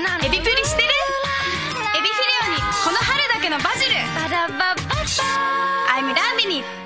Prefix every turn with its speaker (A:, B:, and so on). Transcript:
A: エビプリしてる？エビフィレオにこの春だけのバジル。I'm loving it.